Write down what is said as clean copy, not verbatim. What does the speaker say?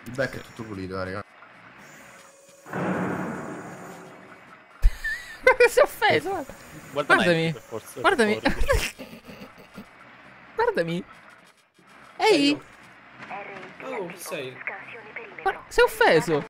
Il back è tutto pulito, raga. Si è offeso, guarda. Guardami. per forza, Guardami. per favore. Guardami. Ehi, Oh, sei. si è offeso.